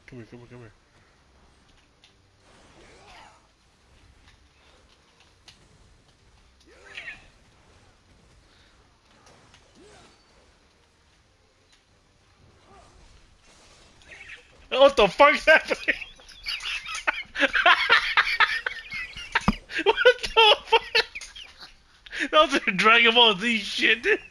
Come here, come here, come here. What the fuck's happening? What the fuck? That was a Dragon Ball Z shit, dude.